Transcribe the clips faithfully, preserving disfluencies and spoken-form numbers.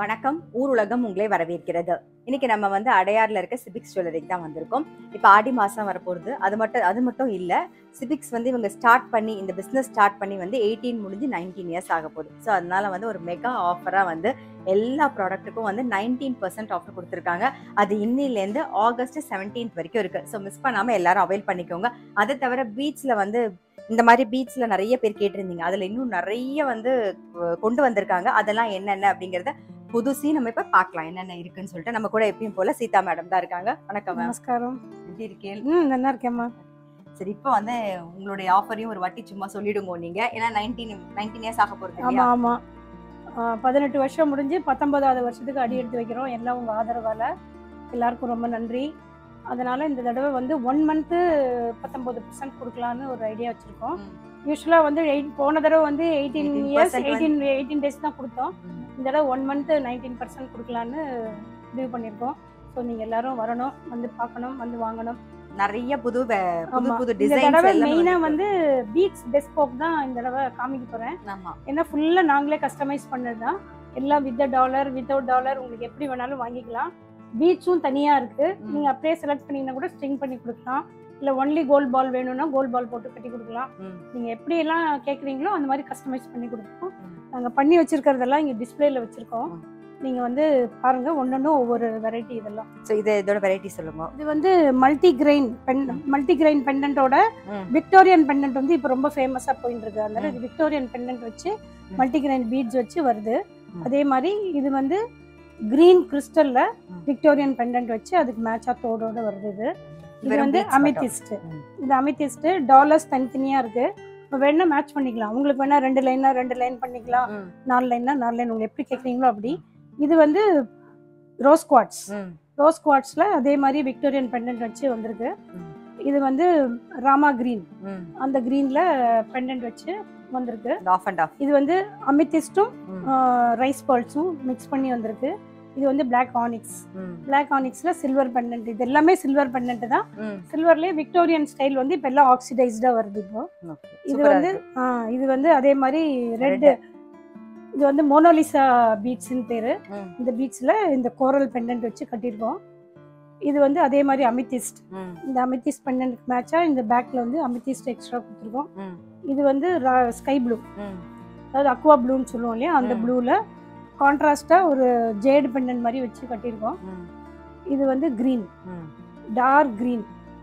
வணக்கம். ஊர் உலகம் உங்களை வரவேற்கிறது. இன்னைக்கு நம்ம வந்து அடையார்ல இருக்க சிபிக்ஸ் ஜுவல்லரிக்கு தான் வந்திருக்கோம். இப்போ ஆடி மாசம் வரப்போகுது. அது மட்டும் அது மட்டும் இல்ல, சிபிக்ஸ் வந்து இவங்க ஸ்டார்ட் பண்ணி இந்த பிசினஸ் ஸ்டார்ட் பண்ணி வந்து எயிட்டீன் முடிஞ்சு நைன்டீன் இயர்ஸ் ஆக போகுது. ஸோ அதனால வந்து ஒரு மெகா ஆஃபரா வந்து எல்லா ப்ராடக்ட்டுக்கும் வந்து நைன்டீன் பர்சன்ட் ஆஃபர் கொடுத்துருக்காங்க. அது இன்னிலேருந்து ஆகஸ்ட் செவன்டீன்த் வரைக்கும் இருக்கு. ஸோ மிஸ் பண்ணாம எல்லாரும் அவைல் பண்ணிக்கோங்க. அதை தவிர பீச்ல வந்து இந்த மாதிரி பீச்ல நிறைய பேர் கேட்டிருந்தீங்க. அதுல இன்னும் நிறைய வந்து கொண்டு வந்திருக்காங்க. அதெல்லாம் என்னென்ன அப்படிங்கறத புதுசி நம்ம இப்ப பார்க்கலாம் என்னென்ன இருக்குன்னு சொல்லிட்டு. நம்ம கூட எப்பயும் போல சீதா மேடம் தான் இருக்காங்க. வணக்கம். நமஸ்காரம். எப்படி இருக்கீங்க? ம் நல்லா இருக்கேம்மா. சரி, இப்போ வந்து உங்களுடைய ஆஃபரையும் ஒரு வாட்டி சும்மா சொல்லிடுங்க நீங்க. ஏன்னா நைன்டீன் நைன்டீன் இயர்ஸ் ஆக போறது. ஆமா ஆமா, பதினெட்டு வருஷம் முடிஞ்சு பத்தொன்பதாவது வருஷத்துக்கு அடி எடுத்து வைக்கிறோம். எல்லாம் உங்க ஆதரவால எல்லாருக்கும் ரொம்ப நன்றி. அதனால இந்த தடவை வந்து ஒன் மந்த்து பத்தொன்பது பர்சன்ட் கொடுக்கலான்னு ஒரு ஐடியா வச்சிருக்கோம். யூஸ்வலா வந்து எயிட் போன தடவை வந்து eighteen years eighteen eighteen days தான் கொடுத்தோம். இந்த தடவை ஒன் மந்த் நைன்டீன் பர்சன்ட் கொடுக்கலான்னு முடிவு பண்ணியிருக்கோம். ஸோ நீங்க எல்லாரும் வரணும், வந்து பார்க்கணும், வந்து வாங்கணும். நிறைய புது புது புது இந்த டிசைன்ஸ். தடவை மெயினா வந்து பீட்ஸ் பெஸ்போக் தான் இந்த தடவை காமிக்க போறேன். ஏன்னா ஃபுல்லா நாங்களே கஸ்டமைஸ் பண்ணதுதான். எல்லாம் வித் டாலர் வித்தவுட் டாலர் உங்களுக்கு எப்படி வேணாலும் வாங்கிக்கலாம். பீட்ஸும் தனியா இருக்கு. நீங்க அப்படியே செலக்ட் பண்ணீங்கன்னா கூட ஸ்ட்ரிங் பண்ணி கொடுக்கலாம். இல்ல ஒன்லி கோல்ட் பால் வேணும்னா கோல்ட் பால் போட்டு கட்டி கொடுக்கலாம். நீங்க எப்படி எல்லாம் கேக்குறீங்களோ அந்த மாதிரி கஸ்டமைஸ் பண்ணி கொடுப்போம். நாங்க பண்ணி வச்சிருக்கிறதெல்லாம் இங்க டிஸ்பிளேல வச்சிருக்கோம். நீங்க வந்து பாருங்க, ஒன்னொன்னும் ஒவ்வொரு வெரைட்டி. இதெல்லாம் இது இதோட வெரைட்டி சொல்லுங்க. இது வந்து மல்டி கிரெயின் மல்டி கிரெயின் பெண்டன்ட்டோட விக்டோரியன் பெண்டன்ட் வந்து இப்போ ரொம்ப ஃபேமஸா போயிட்டு இருக்கு. அதனால இது விக்டோரியன் பெண்டன்ட் வச்சு மல்டி கிரெயின் பீட்ஸ் வச்சு வருது. அதே மாதிரி இது வந்து கிரீன் கிறிஸ்டல்ல விக்டோரியன் பெண்டன்ட் வச்சு அதுக்கு மேட்சா தோடோட வருது. இது இது வந்து அமித்திஸ்ட். இது அமித்திஸ்ட் டாலர்ஸ் தனித்தனியா இருக்கு. இப்போ வேணா மேட்ச் பண்ணிக்கலாம். உங்களுக்கு வேணா ரெண்டு லைனா ரெண்டு லைன் பண்ணிக்கலாம், நாலு லைனா நாலு லைன், உங்களுக்கு எப்படி கேட்குறீங்களோ அப்படி. இது வந்து ரோஸ் குவார்ட்ஸ். ரோஸ் குவார்ட்ஸ்ல அதே மாதிரி விக்டோரியன் பெண்டன்ட் வச்சு வந்திருக்கு. இது வந்து ராமா கிரீன், அந்த கிரீன்ல பெண்டன்ட் வச்சு வந்திருக்கு. இது வந்து அமித்திஸ்டும் ரைஸ் பால்ஸும் மிக்ஸ் பண்ணி வந்திருக்கு. இது வந்து பிளாக் ஆனிக்ஸ். பிளாக் ஆனிக்ஸ்ல சில்வர் பெண்டன்ட். இது எல்லாமே சில்வர் பெண்டன்ட் தான். சில்வர்லயே விக்டோரியன் ஸ்டைல் வந்து இப்ப எல்லாம் ஆக்சிடைஸ்டா வருது இப்போ. இது வந்து இது வந்து அதே மாதிரி ரெட். இது வந்து மோனோலிசா பீட்ஸ்னு பேரு. இந்த பீட்ஸ்ல இந்த கோரல் பெண்டன்ட் வச்சு கட்டியிருக்கோம். இது வந்து அதே மாதிரி அமித்திஸ்ட். இந்த அமித்திஸ்ட் பெண்டன்ட் மேட்சா இந்த பேக்ல வந்து அமித்திஸ்ட் எக்ஸ்ட்ரா கொடுத்துருக்கோம். இது வந்து ஸ்கை ப்ளூ, அதாவது அக்வா ப்ளூன்னு சொல்லுவோம் இல்லையா, அந்த ப்ளூல கான்ட்ராஸ்டா ஒரு ஜேட் பெண்டன்ட் மாதிரி வச்சு கட்டியிருக்கோம். இது வந்து கிரீன், டார்க் கிரீன்.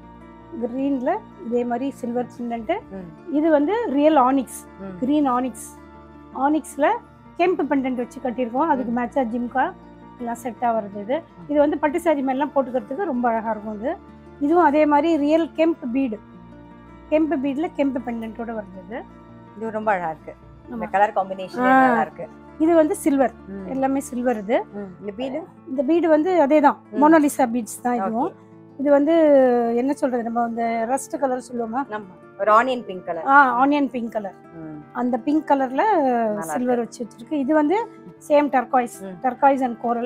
கிரீன்ல இதே மாதிரி சில்வர் பெண்டன்ட். இது வந்து ரியல் ஆனிக்ஸ், கிரீன் ஆனிக்ஸ். ஆனிக்ஸ்ல கெம்ப் பெண்டன்ட் வச்சு கட்டியிருக்கோம். அதுக்கு மேட்சா ஜிம்கா எல்லாம் செட்டா வருது. இது இது வந்து பட்டு சாரி மேலாம் போட்டுக்கிறதுக்கு ரொம்ப அழகா இருக்கும். இது இதுவும் அதே மாதிரி ரியல் கெம்ப் பீடு. கெம்ப் பீட்ல கெம்ப் பெண்டன்ட்டோட வருது. இது ரொம்ப அழகா இருக்கு. இந்த கலர் காம்பினேஷன் நல்லா இருக்கு. இது வந்து சில்வர், எல்லாமே சில்வர். இது இந்த பீடு இந்த பீடு வந்து அதேதான், மோனோலிசா பீட்ஸ் தான் இதுவும். இது வந்து என்ன சொல்றது, நம்ம இந்த ரஸ்ட் கலர் சொல்லுவோமா, ஒரு ஆனியன் பிங்க் கலர். ஆ ஆனியன் பிங்க் கலர். அந்த பிங்க் கலர்ல சில்வர் வச்சு வச்சிருக்கு. இது வந்து same turquoise, turquoise and coral.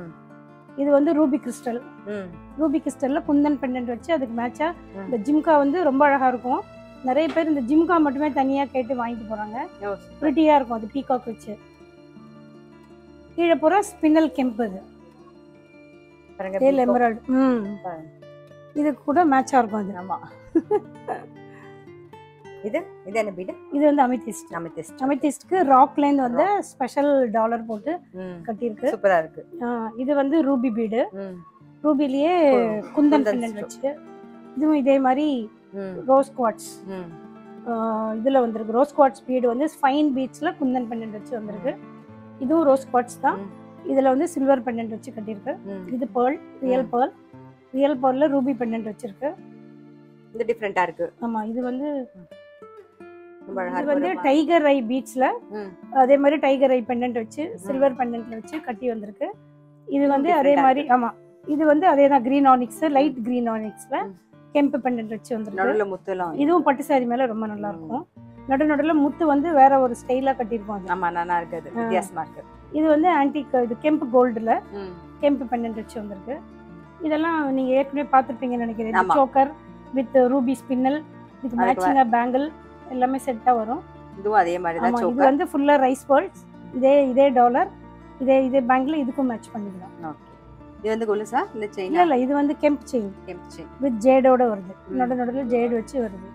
இது வந்து ரூபி கிறிஸ்டல். ரூபி கிறிஸ்டல்ல குந்தன் பெண்டன்ட் வச்சு அதுக்கு மேட்சா இந்த ஜிம்கா வந்து ரொம்ப அழகா இருக்கும். நிறைய பேர் இந்த ஜிம்கா மட்டுமே தனியா கேட்டு வாங்கிட்டு போறாங்க. பிரிட்டியா இருக்கும் அது, பீகாக் வச்சு. கீழே பூரா ஸ்பின்னல் கெம்ப். இது எமரல்ட். ம் இது கூட மேட்சா இருக்கும் அது. ஆமா. இது இது என்ன பீடு? இது வந்து அமித்திஸ்ட். அமித்திஸ்ட் அமித்திஸ்ட்க்கு ராக்ல இருந்து வந்து ஸ்பெஷல் டாலர் போட்டு கட்டி இருக்கு. சூப்பரா இருக்கு. இது வந்து ரூபி பீடு. ரூபிலேயே குந்தன் பெண்டன்ட் வச்சு. இதுவும் இதே மாதிரி ரோஸ் குவார்ட்ஸ் இதுல வந்திருக்கு. ரோஸ் குவார்ட்ஸ் பீடு வந்து ஃபைன் பீட்ஸ்ல குந்தன் பெண்டன்ட் வச்சு வந்திருக்கு. இதுவும் ரோஸ் குவார்ட்ஸ் தான். இதுல வந்து சில்வர் பெண்டன்ட் வச்சு கட்டியிருக்கு. இது பேர்ல், ரியல் பேர்ல். ரியல் பேர்ல்ல ரூபி பெண்டன்ட் வச்சிருக்கு. இது டிஃபரெண்டா இருக்கு. ஆமா, இது வந்து இது வந்து டைகர் ஐ பீட்ஸ்ல அதே மாதிரி டைகர் ஐ பெண்டன்ட் வச்சு சில்வர் பெண்டன்ட்ல வச்சு கட்டி வந்திருக்கு. இது வந்து அதே மாதிரி ஆமா, இது வந்து அதேதான் கிரீன் ஆனிக்ஸ், லைட் கிரீன் ஆனிக்ஸ்ல கெம்ப் பெண்டன்ட் வச்சு வந்திருக்கு. இதுவும் பட்டு சாரி மேல ரொம்ப நல்லா இருக்கும். நடு நடுல முத்து வந்து வேற ஒரு ஸ்டைலா கட்டியிருக்கோம். ஆமா, நல்லா இருக்குது, வித்தியாசமா இருக்கு. இது வந்து ஆன்டிக், இது கெம்ப் கோல்டுல கெம்ப் பெண்டன்ட் வச்சு வந்திருக்கு. இதெல்லாம் நீங்க ஏற்கனவே பார்த்திருப்பீங்கன்னு நினைக்கிறேன். Choker with ruby spinel with மேட்சிங்கா பேங்கிள் எல்லாமே செட்டா வரும். இதுவும் அதே மாதிரி தான். இது வந்து ஃபுல்லா ரைஸ் பால்ஸ். இதே இதே டாலர் இதே இதே பேங்கில் இதுக்கும் மேட்ச் பண்ணிக்கலாம். ஓகே. இது வந்து கொலுசா இல்ல செயின்? இல்ல இல்ல, இது வந்து kemp chain. Kemp chain with ஜேடோட வருது. நடு நடுல ஜேட் வச்சு வருது.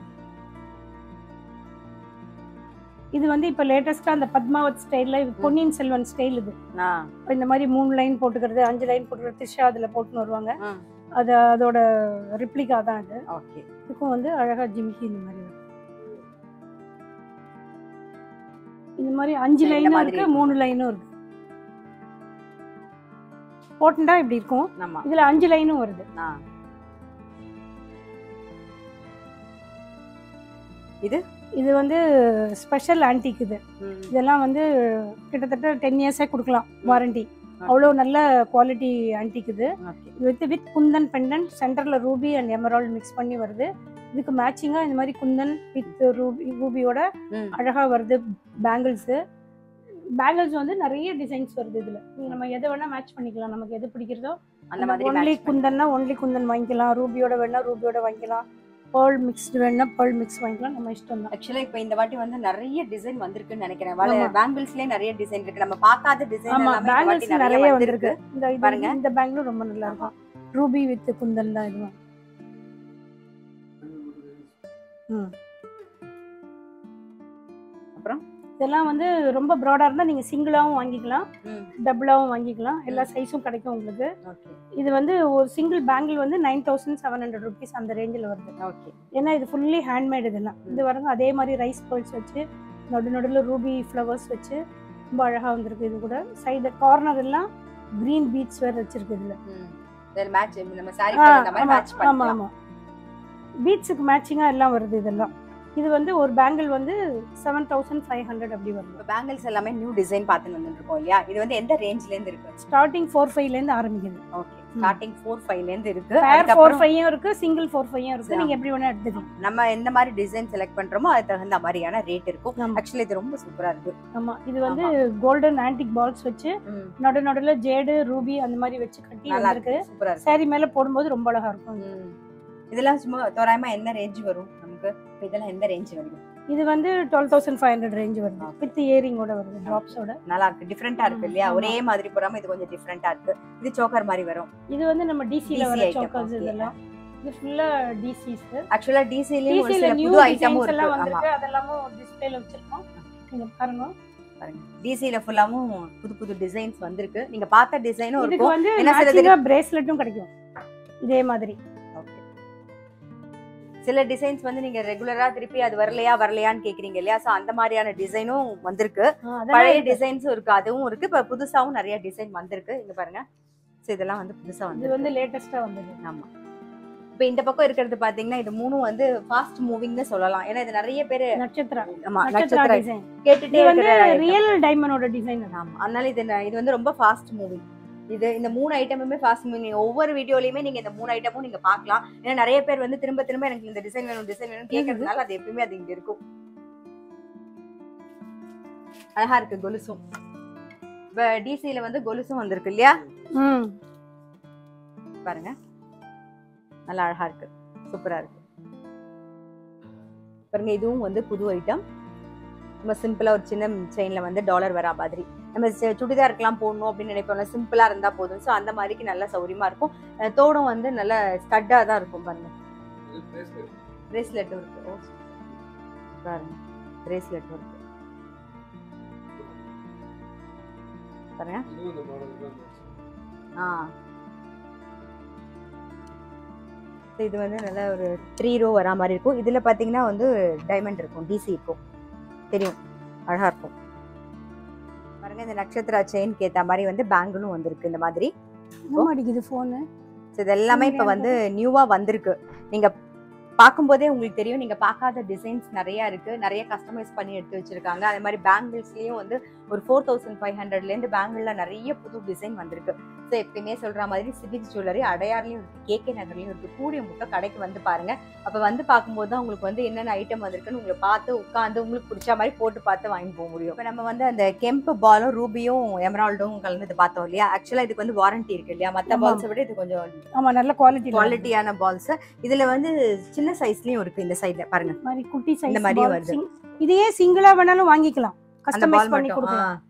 இது வந்து இப்ப லேட்டஸ்டா அந்த பத்மாவத் ஸ்டைல்ல பொன்னியின் செல்வன் ஸ்டைல் இது. இந்த மாதிரி மூணு லைன் போட்டுக்கிறது, அஞ்சு லைன் போட்டுக்கிறது, திஷா அதுல போட்டுன்னு வருவாங்க. அது அதோட ரிப்ளிகா தான் இது. ஓகே. இதுக்கும் வந்து அழகா ஜிமிக்கி இந்த மாதிரி வரும். இந்த மாதிரி அஞ்சு லைனும் இருக்கு, மூணு லைனும் இருக்கு. போட்டா இப்படி இருக்கும். இதுல அஞ்சு லைனும் வருது. இது இது வந்து ஸ்பெஷல் ஆன்டிக். இது இதெல்லாம் வந்து கிட்டத்தட்ட டென் இயர்ஸே கொடுக்கலாம் வாரண்டி. அவ்வளோ நல்ல குவாலிட்டி ஆன்டிக் இது. வித் வித் குந்தன் பெண்டன்ட், சென்டர்ல ரூபி அண்ட் எமரால்ட் மிக்ஸ் பண்ணி வருது. இதுக்கு மேட்சிங்கா இந்த மாதிரி குந்தன் வித் ரூபி ரூபியோட அழகா வருது. பேங்கிள்ஸ் பேங்கிள்ஸ் வந்து நிறைய டிசைன்ஸ் வருது இதுல. நம்ம எதை வேணா மேட்ச் பண்ணிக்கலாம், நமக்கு எது பிடிக்கிறதோ அந்த மாதிரி. ஒன்லி குந்தன்னா ஒன்லி குந்தன் வாங்கிக்கலாம், ரூபியோட வேணா ரூபியோட வாங்கிக்கலாம், pearl mixed வேணா pearl mix வாங்கிக்கலாம், நம்ம இஷ்டம் தான். एक्चुअली இப்போ இந்த வாட்டி வந்து நிறைய டிசைன் வந்திருக்குன்னு நினைக்கிறேன். வல பேங்கிள்ஸ்லயே நிறைய டிசைன் இருக்கு. நம்ம பார்க்காத டிசைன் எல்லாமே இந்த வாட்டி நிறைய வந்திருக்கு. இந்த பாருங்க, இந்த பேங்கிளும் ரொம்ப நல்லா இருக்கும். ரூபி வித் குந்தன் தான் இது. ம். அப்புறம் இதெல்லாம் வந்து ரொம்ப ப்ராடா இருந்தா நீங்க சிங்கிளாவும் வாங்கிக்கலாம், டபுளாவும் வாங்கிக்கலாம். எல்லா சைஸும் கிடைக்கும் உங்களுக்கு. இது வந்து ஒரு சிங்கிள் பேங்கிள் வந்து nine thousand seven hundred rupees அந்த ரேஞ்சில் வருது. ஓகே. ஏன்னா இது ஃபுல்லி ஹேண்ட்மேட். இதெல்லாம் இது வரங்க அதே மாதிரி ரைஸ் பேர்ல்ஸ் வச்சு நடு நடுவில் ரூபி ஃப்ளவர்ஸ் வச்சு ரொம்ப அழகா வந்திருக்கு. இது கூட சைடு கார்னர் எல்லாம் கிரீன் பீட்ஸ் வேற வச்சிருக்கு. இதுல மேட்ச் நம்ம சாரி பண்ண மாதிரி மேட்ச் பண்ணலாம். ஆமா ஆமா, பீட்ஸுக்கு மேட்சிங்கா எல்லாம் வருது இதெல்லாம். இது வந்து ஒரு பேங்கிள் வந்து செவன் தௌசண்ட் ஃபைவ் ஹண்ட்ரட் அப்படி வரும். இப்போ பேங்கிள்ஸ் எல்லாமே நியூ டிசைன் பார்த்து வந்துட்டு இருக்கோம் இல்லையா? இது வந்து எந்த ரேஞ்ச்ல இருந்து இருக்கு? ஸ்டார்டிங் ஃபோர் ஃபைவ்ல இருந்து ஆரம்பிக்குது. ஓகே, ஸ்டார்டிங் ஃபோர் ஃபைவ்ல இருந்து இருக்கு. பேர் ஃபோர் ஃபைவும் இருக்கு, சிங்கிள் ஃபோர் ஃபைவும் இருக்கு. நீங்க எப்படி வேணா எடுத்துக்கலாம். நம்ம எந்த மாதிரி டிசைன் செலக்ட் பண்றோமோ அதுக்கு தகுந்த மாதிரியான ரேட் இருக்கும். ஆக்சுவலி இது ரொம்ப சூப்பரா இருக்கு. ஆமா, இது வந்து கோல்டன் ஆன்டிக் பால்ஸ் வச்சு நடு நடுல ஜேடு ரூபி அந்த மாதிரி வச்சு கட்டி வந்திருக்கு. சூப்பரா இருக்கு. சாரி மேல போடும்போது ரொம்ப அழகா இருக்கும். இதெல்லாம் சும்மா தோராயமா என்ன ரேஞ்ச் வரும் நமக்கு? இதெல்லாம் எந்த ரேஞ்ச் வருது? இது வந்து twelve thousand five hundred range வருது. வித் இயரிங்கோட வருது, டிராப்ஸோட. நல்லா இருக்கு, டிஃபரெண்டா இருக்கு இல்லையா? ஒரே மாதிரி போறாம இது கொஞ்சம் டிஃபரெண்டா இருக்கு. இது சோக்கர் மாதிரி வரும். இது வந்து நம்ம டிசில வர சோக்கர்ஸ் இதெல்லாம். இது ஃபுல்லா டிசிஸ். ஆக்சுவலா டிசிலயும் ஒரு சில புது ஐட்டமும் இருக்கு. ஆமா, அதெல்லாம் டிஸ்ப்ளேல வச்சிருக்கோம். நீங்க பாருங்க பாருங்க. டிசில ஃபுல்லாவும் புது புது டிசைன்ஸ் வந்திருக்கு. நீங்க பார்த்த டிசைனும் இதுக்கு இருக்கும். வந்து என்ன சில பிரேஸ்லெட்டும் கிடைக்கும் இதே மாதிரி. சில டிசைன்ஸ் வந்து நீங்க ரெகுலரா திருப்பி அது வரலையா வரலையான்னு கேக்குறீங்க இல்லையா? சோ அந்த மாதிரியான டிசைனும் வந்திருக்கு. பழைய டிசைன்ஸும் இருக்கு, அதுவும் இருக்கு. இப்ப புதுசாவும் நிறைய டிசைன் வந்திருக்கு. இங்க பாருங்க. சோ இதெல்லாம் வந்து புதுசா வந்து இது வந்து லேட்டஸ்டா வந்தது. ஆமா. இப்ப இந்த பக்கம் இருக்கிறது பாத்தீங்கன்னா இது மூணும் வந்து ஃபாஸ்ட் மூவிங்னு சொல்லலாம். ஏன்னா இது நிறைய பேர் நட்சத்திர ஆமா நட்சத்திர டிசைன் கேட்டுட்டே இருக்கிற ரியல் டைமண்டோட டிசைன். ஆமா, அதனால இது இது வந்து ரொம்ப ஃபாஸ்ட் மூவிங். இது இந்த மூணு ஐட்டமுமே ஃபாஸ்ட் மூவிங். ஒவ்வொரு வீடியோலயுமே நீங்க இந்த மூணு ஐட்டமும் நீங்க பார்க்கலாம். ஏன்னா நிறைய பேர் வந்து திரும்ப திரும்ப எனக்கு இந்த டிசைன் வேணும் டிசைன் வேணும் கேட்கறதுனால அது எப்பவுமே அது இங்க இருக்கும். அழகா இருக்கு கொலுசும். இப்ப டிசில வந்து கொலுசும் வந்திருக்கு இல்லையா? பாருங்க, நல்லா அழகா இருக்கு, சூப்பரா இருக்கு. பாருங்க, இதுவும் வந்து புது ஐட்டம். நம்ம சிம்பிளா ஒரு சின்ன செயின்ல வந்து டாலர் வரா மாதிரி. நம்ம சுடிதாருக்கெல்லாம் போடணும் அப்படின்னு நினைப்போம்ல, சிம்பிளா இருந்தா போதும். ஸோ அந்த மாதிரிக்கு நல்ல சௌரியமா இருக்கும். தோடும் வந்து நல்ல ஸ்டட்டா தான் இருக்கும். பாருங்க, பிரேஸ்லெட்டும் இருக்கு. ஓ பாருங்க, பிரேஸ்லெட்டும் இருக்கு. பாருங்க. ஆ இது வந்து நல்ல ஒரு த்ரீ ரோ வரா மாதிரி இருக்கும். இதுல பாத்தீங்கன்னா வந்து டைமண்ட் இருக்கும், டிசி இருக்கும், தெரியும், அழகா இருக்கும். பாருங்க, இந்த நட்சத்திர செயின்க்கு ஏத்த மாதிரி வந்து பேங்கிளும் வந்திருக்கு. இந்த மாதிரி அடிக்குது போன். இது எல்லாமே இப்ப வந்து நியூவா வந்திருக்கு. நீங்க பார்க்கும்போதே உங்களுக்கு தெரியும். நீங்க பார்க்காத டிசைன்ஸ் நிறைய இருக்கு, நிறைய கஸ்டமைஸ் பண்ணி எடுத்து வச்சிருக்காங்க. அதே மாதிரி பேங்கிள்ஸ்லயும் வந்து ஒரு ஃபோர் தௌசண்ட் ஃபைவ் ஹண்ட்ரட்ல இருந்து பேங்கிள்ல நிறைய புது டிசைன் வந்திருக்கு. ஸோ எப்பயுமே சொல்ற மாதிரி சிபிக்ஸ் ஜுவல்லரி அடையார்லயும் இருக்கு, கேகே நகர்லயும் இருக்கு. கூடிய முட்டை கடைக்கு வந்து பாருங்க. அப்ப வந்து பார்க்கும்போது தான் உங்களுக்கு வந்து என்னென்ன ஐட்டம் வந்திருக்குன்னு உங்களை பார்த்து உட்காந்து உங்களுக்கு பிடிச்ச மாதிரி போட்டு பார்த்து வாங்கி போக முடியும். இப்போ நம்ம வந்து அந்த கெம்பு பாலும் ரூபியும் எமரால்டும் கலந்து பார்த்தோம் இல்லையா? ஆக்சுவலா இதுக்கு வந்து வாரண்டி இருக்கு இல்லையா? மற்ற பால்ஸை விட இது கொஞ்சம் ஆமா நல்ல குவாலிட்டி குவாலிட்டியான பால்ஸ். இதுல வந்து சின்ன சைஸ்லயும் இருக்கு. இந்த சைடுல பாருங்க, மாதிரி குட்டி சைஸ் இந்த மாதிரி வருது. இதையே சிங்கிளா வேணாலும் வாங்கிக்கலாம், கஸ்டமைஸ் பண்ணி கொடுக்கலாம்.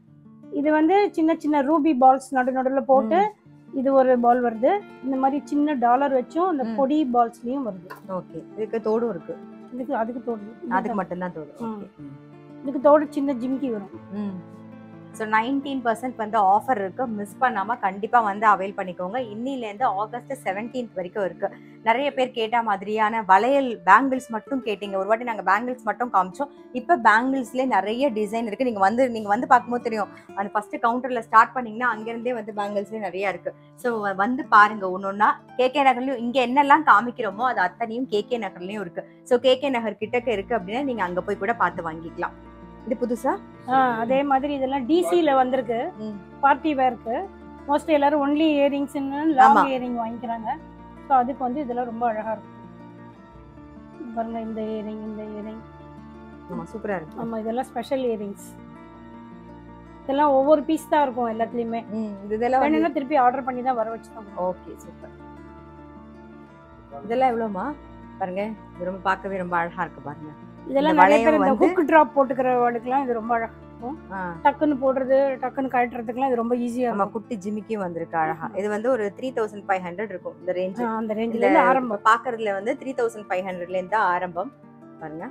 இது வந்து சின்ன சின்ன ரூபி பால்ஸ் நடு நடுவில் போட்டு இது ஒரு பால் வருது. இந்த மாதிரி சின்ன டாலர் வச்சும் அந்த பொடி பால்ஸ்லயும் வருது. ஓகே. இதுக்கு தோடும் இருக்கு. இதுக்கு அதுக்கு தோடு. அதுக்கு மட்டும் தான் தோடு. ஓகே. இதுக்கு தோடு சின்ன ஜிம்கி வரும். ம். ஸோ நைன்டீன் பர்சன்ட் வந்து ஆஃபர் இருக்கு. மிஸ் பண்ணாம கண்டிப்பா வந்து அவைல் பண்ணிக்கோங்க. இன்னிலேருந்து ஆகஸ்ட் செவன்டீன்த் வரைக்கும் இருக்கு. நிறைய பேர் கேட்ட மாதிரியான வளையல் பேங்கிள்ஸ் மட்டும் கேட்டீங்க. ஒரு வாட்டி நாங்கள் பேங்கிள்ஸ் மட்டும் காமிச்சோம். இப்போ பேங்கிள்ஸ்லேயே நிறைய டிசைன் இருக்கு. நீங்க வந்து நீங்க வந்து பார்க்கும்போது தெரியும். அந்த ஃபர்ஸ்ட் கவுண்டர்ல ஸ்டார்ட் பண்ணீங்கன்னா அங்கிருந்தே வந்து பேங்கிள்ஸ்லேயே நிறைய இருக்கு. ஸோ வந்து பாருங்க ஒன்னொன்னா. கேகே நகர்லயும் இங்க என்னெல்லாம் காமிக்கிறோமோ அது அத்தனையும் கேகே நகர்லயும் இருக்கு. ஸோ கேகே நகர் கிட்டக்க இருக்கு அப்படின்னா நீங்க அங்க போய் கூட பார்த்து வாங்கிக்கலாம். இது புதுசா அதே மாதிரி இதெல்லாம் டிசில வந்திருக்கு. பார்ட்டி வேர்க்கு மோஸ்ட்லி எல்லாரும் ஒன்லி இயரிங்ஸ் லாங் இயரிங் வாங்கிக்கிறாங்க. ஸோ அதுக்கு வந்து இதெல்லாம் ரொம்ப அழகா இருக்கும் பாருங்க. இந்த இயரிங் இந்த இயரிங் சூப்பரா இருக்கு. ஆமா இதெல்லாம் ஸ்பெஷல் இயரிங்ஸ். இதெல்லாம் ஒவ்வொரு பீஸ் தான் இருக்கும் எல்லாத்துலயுமே. இதெல்லாம் வேணும்னா திருப்பி ஆர்டர் பண்ணி தான் வர வச்சுதான். Okay super. இதெல்லாம் எவ்வளவுமா பாருங்க. இது ரொம்ப பார்க்கவே ரொம்ப அழகா இருக்கு பாருங்க. இதெல்லாம் நிறைய பேர் இந்த ஹுக் டிராப் போட்டுக்கிறவங்களுக்குலாம் இது ரொம்ப அழகா இருக்கும். டக்குன்னு போடுறது டக்குன்னு கழட்டுறதுக்குலாம் இது ரொம்ப ஈஸியா இருக்கும். நம்ம குட்டி ஜிமிக்கி வந்திருக்கு அழகா. இது வந்து ஒரு த்ரீ தௌசண்ட் ஃபைவ் ஹண்ட்ரட் இருக்கும் இந்த ரேஞ்ச். அந்த ரேஞ்சில இருந்து ஆரம்பம். பாக்குறதுல வந்து த்ரீ தௌசண்ட் ஃபைவ் ஹண்ட்ரட்ல இருந்து ஆரம்பம் பாருங்க.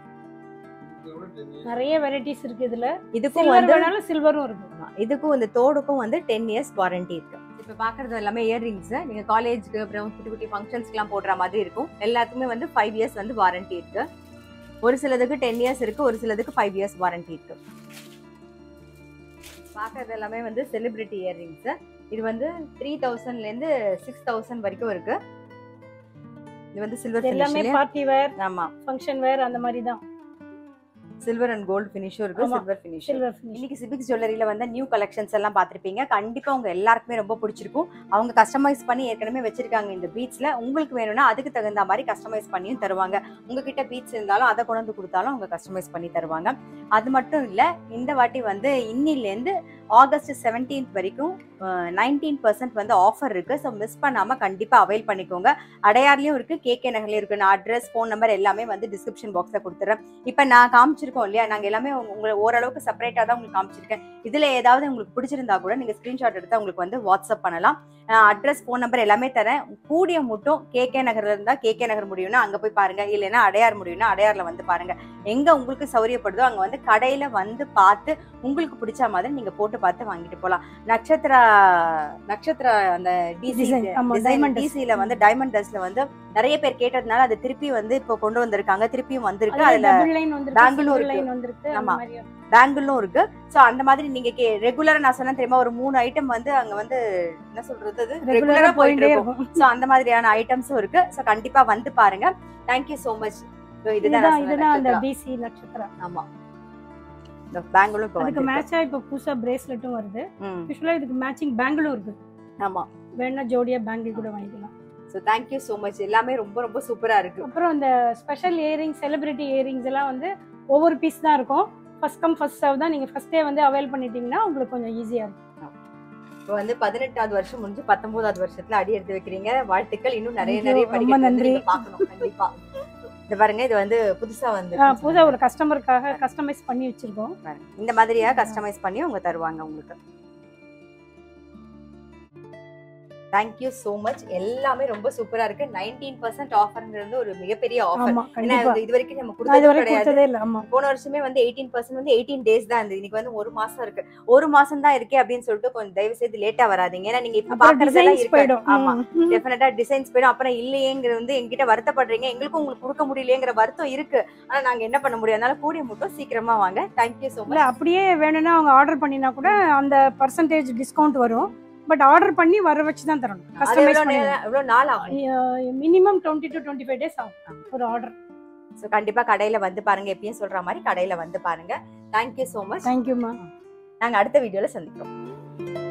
நிறைய வெரைட்டிஸ் இருக்கு இதுல. இதுக்கும் வந்து வேணாலும் சில்வரும் இருக்கு. இதுக்கும் இந்த தோடுக்கும் வந்து டென் இயர்ஸ் வாரண்டி இருக்கு. இப்ப பாக்குறது எல்லாமே இயர்ரிங்ஸ். நீங்க காலேஜ்க்கு அப்புறம் குட்டி குட்டி ஃபங்க்ஷன்ஸ்க்கு எல்லாம் போடுற மாதிரி இருக்கும். எல்லாத்துக்குமே வந்து ஃபைவ் இயர்ஸ் வந்து வாரண்டி இருக்கு. ஒரு சிலதுக்கு டென் இயர்ஸ் இருக்கு. ஒரு சிலதுக்கு ஃபைவ் இயர்ஸ் வாரண்டி இருக்கு. பாக்குறது எல்லாமே வந்து செலிபிரிட்டி இயர்ரிங்ஸ். இது வந்து த்ரீ தௌசண்ட்ல இருந்து சிக்ஸ் தௌசண்ட் வரைக்கும் இருக்கு. இது வந்து சில்வர் எல்லாமே பார்ட்டி வேர். ஆமா ஃபங்க்ஷன் வேர் அந்த மாதிரி தான். சில்வர் அண்ட் கோல்ட் ஃபினிஷும் இருக்கு. Silver finish. Silver finish. இன்னைக்கு சிபிக்ஸ் ஜுவல்லரியில வந்து நியூ கலெக்ஷன்ஸ் எல்லாம் பார்த்திருப்பீங்க. கண்டிப்பா உங்க எல்லாருக்குமே ரொம்ப பிடிச்சிருக்கும். அவங்க கஸ்டமைஸ் பண்ணி ஏற்கனவே வச்சிருக்காங்க இந்த பீட்ஸ்ல. உங்களுக்கு வேணும்னா அதுக்கு தகுந்த மாதிரி கஸ்டமைஸ் பண்ணியும் தருவாங்க. உங்ககிட்ட பீட்ஸ் இருந்தாலும் அதை கொண்டு வந்து கொடுத்தாலும் அவங்க கஸ்டமைஸ் பண்ணி தருவாங்க. அது மட்டும் இல்ல இந்த வாட்டி வந்து இன்னிலேருந்து ஆகஸ்ட் செவன்டீன்த் வரைக்கும் நைன்டீன் பர்சன்ட் வந்து ஆஃபர் இருக்கு. ஸோ மிஸ் பண்ணாம கண்டிப்பா அவைல் பண்ணிக்கோங்க. அடையார்லயும் இருக்கு, கேகே நகர்லயும் இருக்கு. நான் அட்ரஸ் ஃபோன் நம்பர் எல்லாமே வந்து டிஸ்கிரிப்ஷன் பாக்ஸ்ல கொடுத்துறேன். இப்ப நான் காமிச்சிருக்கோம் இல்லையா, நாங்க எல்லாமே உங்களை ஓரளவுக்கு செப்பரேட்டா தான் உங்களுக்கு காமிச்சிருக்கேன். இதுல ஏதாவது உங்களுக்கு பிடிச்சிருந்தா கூட நீங்க ஸ்கிரீன்ஷாட் எடுத்து உங்களுக்கு வந்து வாட்ஸ்அப் பண்ணலாம். அட்ரஸ் ஃபோன் நம்பர் எல்லாமே தரேன். கூடிய மட்டும் கேகே நகர்ல இருந்தா கேகே நகர் முடியும்னா அங்க போய் பாருங்க. இல்லைன்னா அடையார் முடியும்னா அடையார்ல வந்து பாருங்க. எங்க உங்களுக்கு சௌரியப்படுதோ அங்க வந்து கடையில வந்து பார்த்து உங்களுக்கு பிடிச்ச மாதிரி நீங்க போட்டு பார்த்து வாங்கிட்டு போலாம். நட்சத்திரா நட்சத்திரா அந்த டிசி டிசில வந்து டைமண்ட் டஸ்ட்ல வந்து நிறைய பேர் கேட்டதுனால அது திருப்பி வந்து இப்போ கொண்டு வந்திருக்காங்க. திருப்பியும் வந்திருக்கு. அதுல பேங்கிளும் இருக்கு. ஆமா பேங்கிளும் இருக்கு. சோ அந்த மாதிரி நீங்க ரெகுலரா நான் சொன்ன தெரியுமா ஒரு மூணு ஐட்டம் வந்து அங்க வந்து என்ன சொல்றது ரெகுலரா போயிட்டே இருக்கும். சோ அந்த மாதிரியான ஐட்டம்ஸும் இருக்கு. சோ கண்டிப்பா வந்து பாருங்க. Thank you so much. இதுதான் இதுதான் அந்த டிசி நட்சத்திரா. ஆமா இந்த பேங்கிளும் இப்போ அதுக்கு மேட்சா இப்போ புதுசா பிரேஸ்லெட்டும் வருது. யூசுவலா இதுக்கு மேட்சிங் பேங்கிளும் இருக்கு. ஆமா வேணா ஜோடியா பேங்கிள் கூட வாங்கிக்கலாம். So thank you so much. எல்லாமே ரொம்ப ரொம்ப சூப்பரா இருக்கு. அப்புறம் இந்த ஸ்பெஷல் இயரிங் செலிபிரிட்டி இயரிங்ஸ் எல்லாம் வந்து ஒவ்வொரு பீஸ் தான் இருக்கும். ஃபர்ஸ்ட் கம் ஃபர்ஸ்ட் சர்வ் தான். நீங்க ஃபர்ஸ்டே வந்து அவைல் பண்ணிட்டீங்கன்னா உங்களுக்கு கொஞ்சம் ஈஸியா இருக்கும். இப்போ வந்து பதினெட்டாவது வருஷம் முடிஞ்சு பத்தொன்பதாவது வருஷத்துல அடி எடுத்து வைக்கிறீங்க. வாழ்த்துக்கள். இன்னும் நிறைய நிறைய படிக்க பார்க்கணும் கண்டிப்பா. இது பாருங்க, இது வந்து புதுசா வந்து புதுசா ஒரு கஸ்டமருக்காக கஸ்டமைஸ் பண்ணி வச்சிருக்கோம். இந்த மாதிரியா கஸ்டமைஸ் பண்ணி அவங்க தருவாங்க உங்களுக்கு. Thank you so much. எல்லாமே ரொம்ப சூப்பரா இருக்கு. நைன்டீன் பர்சன்ட் ஆஃபர்ங்கிறது ஒரு மிகப்பெரிய ஆஃபர். ஏன்னா இது வரைக்கும் நம்ம கொடுத்ததே கிடையாது. போன வருஷமே வந்து எயிட்டீன் பர்சன்ட் வந்து எயிட்டீன் டேஸ் தான் இருந்தது. இன்னைக்கு வந்து ஒரு மாசம் இருக்கு. ஒரு மாசம் தான் இருக்கே அப்படின்னு சொல்லிட்டு கொஞ்சம் தயவு செய்து லேட்டா வராதீங்க. ஏன்னா நீங்க இப்ப பாக்குறதெல்லாம் இருக்கு. ஆமா டெஃபினட்டா டிசைன்ஸ் போயிடும். அப்புறம் இல்லையேங்கிற வந்து எங்கிட்ட வருத்தப்படுறீங்க. எங்களுக்கும் உங்களுக்கு கொடுக்க முடியலையேங்கிற வருத்தம் இருக்கு. ஆனா நாங்க என்ன பண்ண முடியும்? அதனால கூடிய மட்டும் சீக்கிரமா வாங்க. Thank you so much. அப்படியே வேணும்னா அவங்க ஆர்டர் பண்ணினா கூட அந்த பர்சன்டேஜ் டிஸ்கவுண்ட் வரும். பட் ஆர்டர் பண்ணி வர வச்சு தான் தரணும். கஸ்டமைஸ் பண்ணி எவ்வளவு நாள் ஆகும்? Minimum twenty to twenty five days ஆகும் ஒரு ஆர்டர். சோ கண்டிப்பா கடையில வந்து பாருங்க. எப்பயும் சொல்ற மாதிரி கடையில வந்து பாருங்க. Thank you so much. தேங்க்யூ மா. நாங்க அடுத்த வீடியோல சந்திக்கிறோம்.